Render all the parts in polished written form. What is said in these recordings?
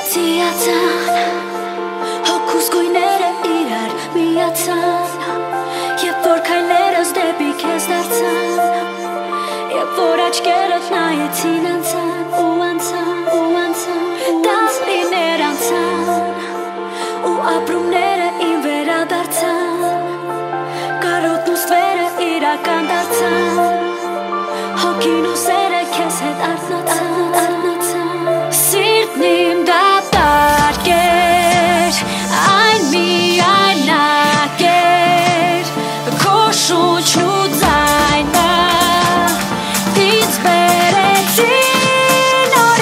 Ծիացան հոգուս գույները իրար միացան Եվ որ քայլերս դեպի քեզ դարձան Եվ որ աչքերդ նայեցին անցան ու անցան ու անցան Տարիներ անցան ու ապրումները իմ վերադարձան Կարոտն ու ստվերը իրական դարձան Հոգին ու սերը քեզ հետ արթնացան Սիրտն իմ դատարկ էր, այն միայնակ էր Քո շունչն ու ձայնը ինձ բերեցին նոր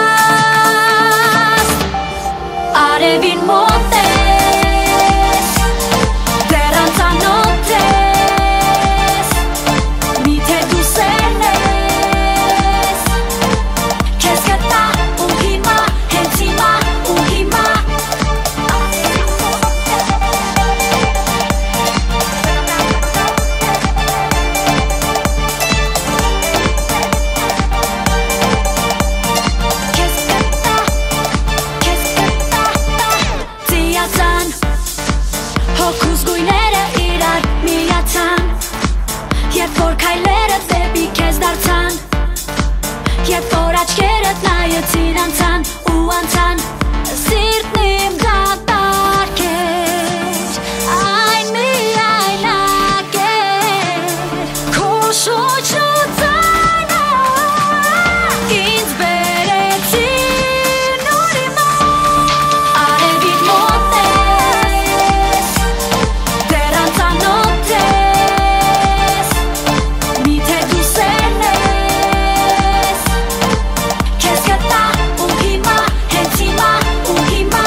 իմաստ Արևին մոտ ես, դեռ անծանոթ ես Միթե դու սերն ես, քեզ գտա ու հիմա, հենց հիմա ու հիմա Ծիացան հոգուս գույները իրար միացան Երբ որ քայլերը դեպի քեզ դարձան Երբ որ աչքերդ նայեցին անցան ու անցան Սիրտն իմ դատարկ էր, այն միայնակ էր Քո շունչն ու ձայնը ինձ բերեցին նոր իմաստ Արևին մոտ ես, դեռ անծանոթ ես Միթե դու սերն ես, քեզ գտա ու հիմա, հենց հիմա ու հիմա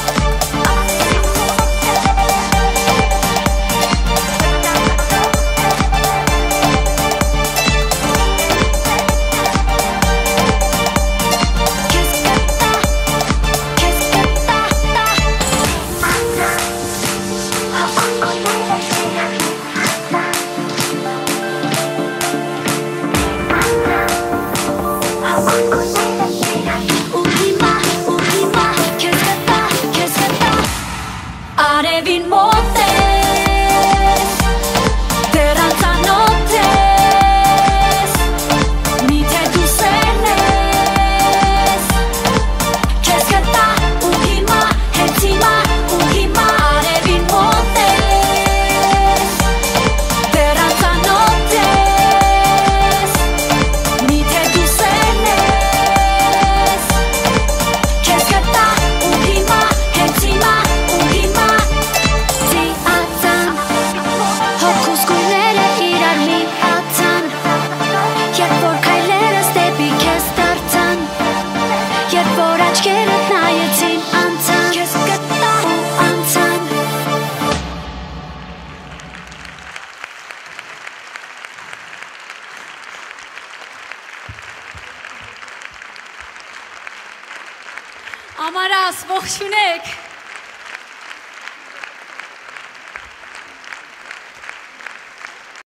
Արևին մոտ ես, դեռ անծանոթ ես Միթե դու սերն ես, քեզ գտա ու հիմա, հենց հիմա ու հիմա Արևին մոտ ես, դեռ անծանոթ ես Միթե դու սերն ես, քեզ գտա ու հիմա, հենց հիմա ու հիմա Ծիացան հոգուս գույները իրար միացան Երբ որ քայլերս դեպի քեզ դարձան Երբ որ աչքերդ նայեցին անցան Քեզ գտա ու անցան Ամարաս, ողջունեք